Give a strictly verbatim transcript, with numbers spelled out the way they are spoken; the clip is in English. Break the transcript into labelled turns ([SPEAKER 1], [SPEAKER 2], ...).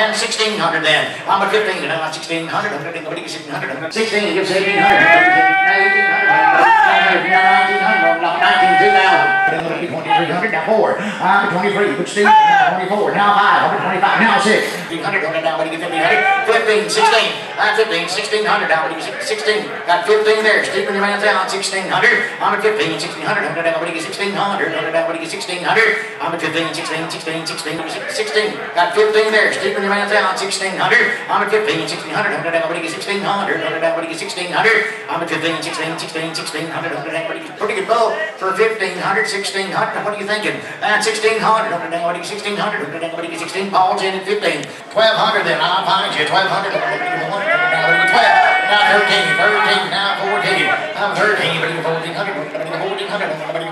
[SPEAKER 1] and sixteen hundred then. I'm at fifteen, and I'm at sixteen hundred. Nobody gets sixteen hundred. sixteen, gives eighteen hundred. eighteen hundred. nineteen hundred. nineteen, two thousand. twenty-three hundred, now four. I'm at twenty-three, put Steve, now twenty-four, now five, I'm at twenty-five, now six. fifteen hundred, now what do you get fifteen hundred? fifteen, sixteen, I'm fifteen, sixteen hundred, now what do you get sixteen? Got fifteen there, Stephen your man's out, sixteen hundred. I'm at fifteen, sixteen hundred, now what do you get sixteen hundred? Now what do you get sixteen hundred? I'm at fifteen, sixteen, sixteen, sixteen, sixteen. Got fifteen there, Stephen your man's out, sixteen hundred. I'm at fifteen, sixteen hundred, now what do you get sixteen hundred? Now what do you get sixteen hundred? I'm at fifteen, sixteen, sixteen, sixteen hundred. Pretty good ball for fifteen hundred, sixteen hundred. What are you thinking? That's sixteen hundred. What do you get sixteen hundred? What do you get sixteen? Paul's in at fifteen. twelve hundred then. I'll find you. twelve hundred. Now twelve. Now thirteen. thirteen. Now fourteen. I'm thirteen. What do you get fourteen hundred? What do you get fourteen hundred?